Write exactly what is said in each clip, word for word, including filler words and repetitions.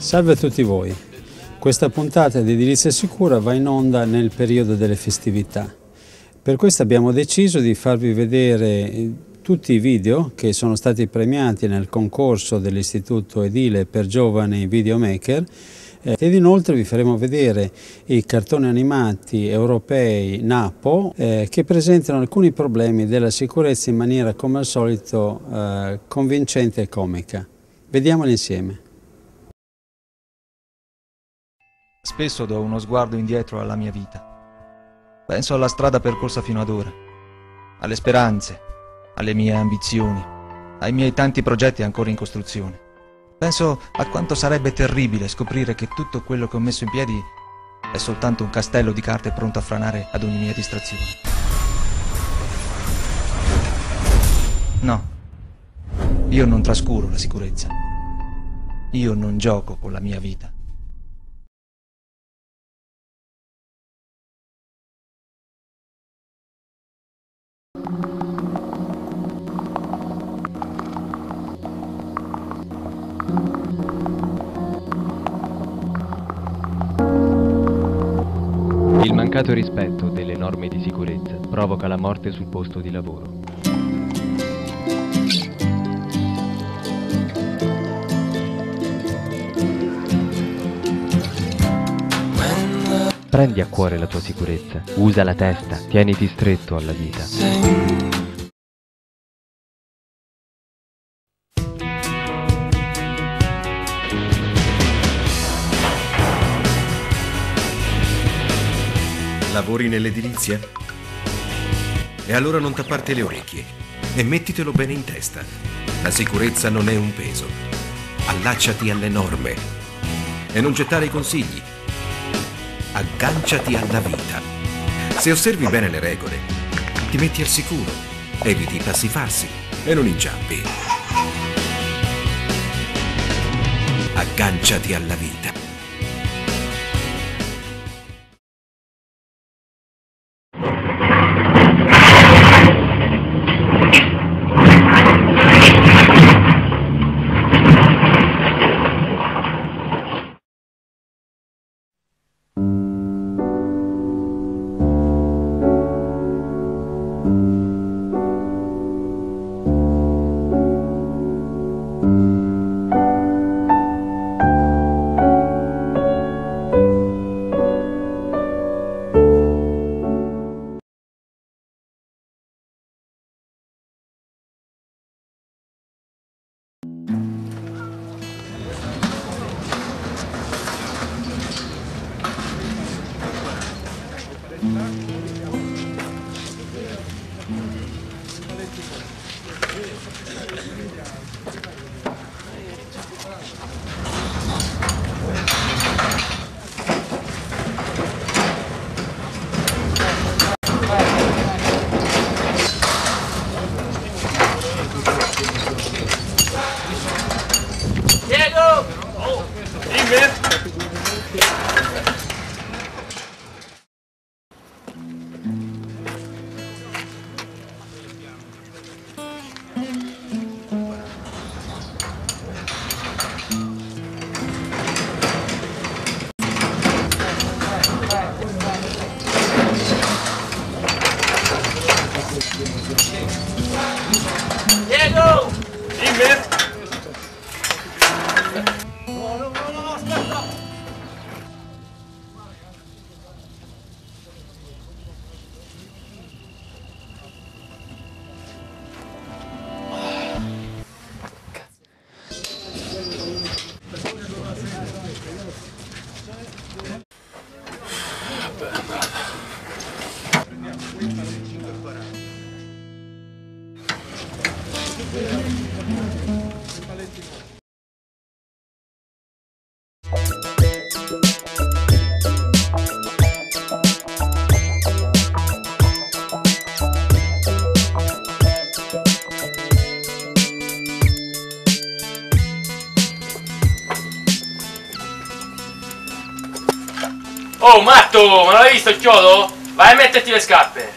Salve a tutti voi. Questa puntata di Edilizia Sicura va in onda nel periodo delle festività. Per questo abbiamo deciso di farvi vedere tutti i video che sono stati premiati nel concorso dell'Istituto Edile per Giovani Videomaker eh, ed inoltre vi faremo vedere i cartoni animati europei Napo eh, che presentano alcuni problemi della sicurezza in maniera, come al solito, eh, convincente e comica. Vediamoli insieme. Spesso do uno sguardo indietro alla mia vita. Penso alla strada percorsa fino ad ora, alle speranze, alle mie ambizioni, ai miei tanti progetti ancora in costruzione. Penso a quanto sarebbe terribile scoprire che tutto quello che ho messo in piedi è soltanto un castello di carte pronto a franare ad ogni mia distrazione. No, io non trascuro la sicurezza. Io non gioco con la mia vita. Il mancato rispetto delle norme di sicurezza provoca la morte sul posto di lavoro. Prendi a cuore la tua sicurezza, usa la testa, tieniti stretto alla vita. Lavori nell'edilizia? E allora non tapparti le orecchie e mettitelo bene in testa. La sicurezza non è un peso. Allacciati alle norme e non gettare i consigli. Agganciati alla vita. Se osservi bene le regole, ti metti al sicuro, eviti i passi falsi e non inciampi. Agganciati alla vita. Diego! Dimmi! No, no, no, no, aspetta! Oh matto, ma non l'hai visto il chiodo? Vai a metterti le scarpe.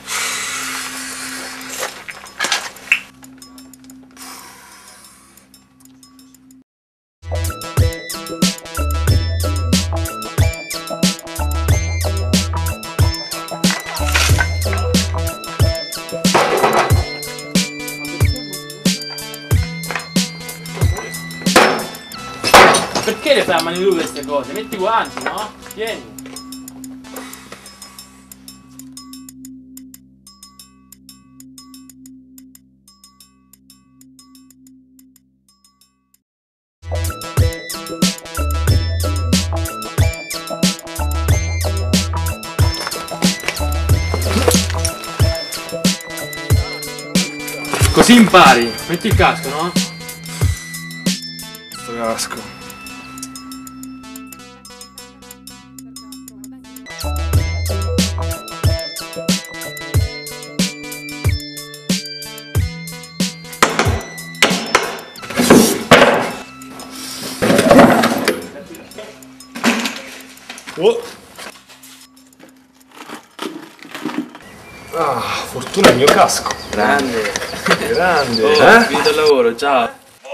fai a mani nude queste cose? Metti i guanti, no? Tieni. Così impari. Metti il casco, no? Sto casco. Oh. Ah, fortuna il mio casco. Grande. Grande. Oh, eh? finito il lavoro, ciao.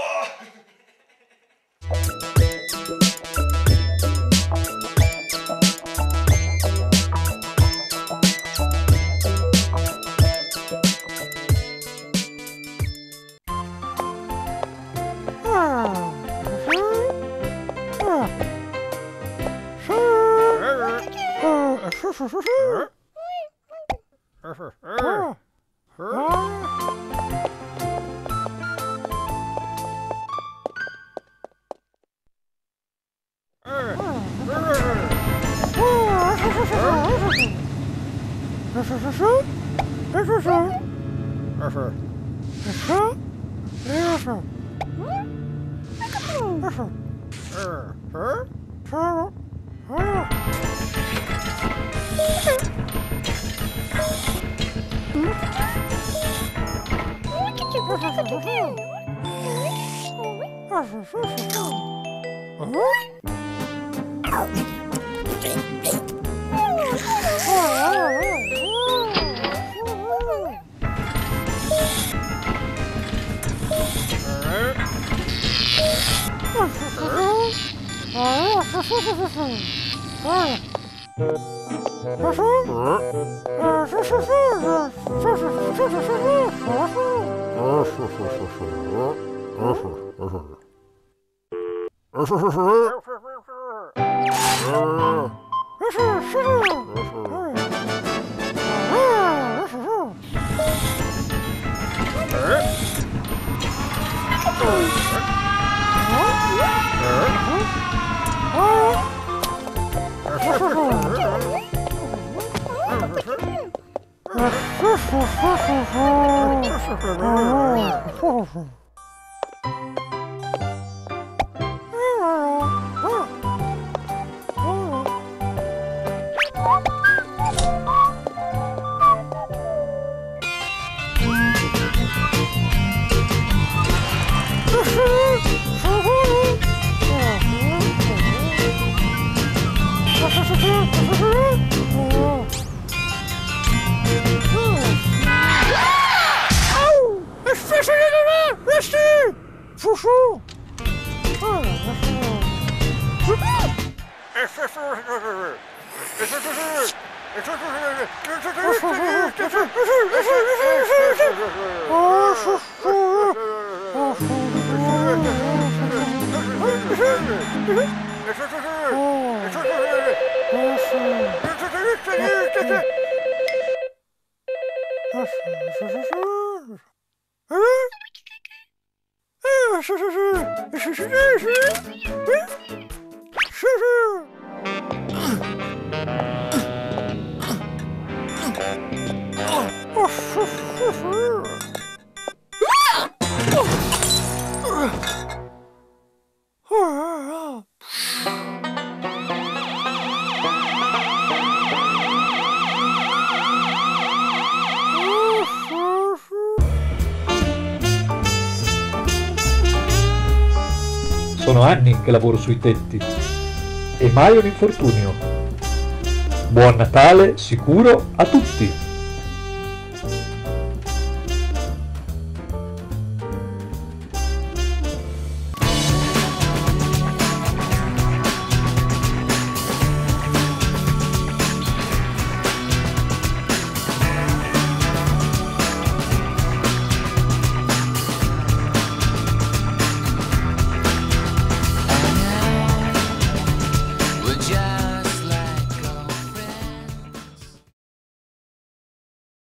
Sono anni che lavoro sui tetti e mai un infortunio. Buon Natale sicuro a tutti!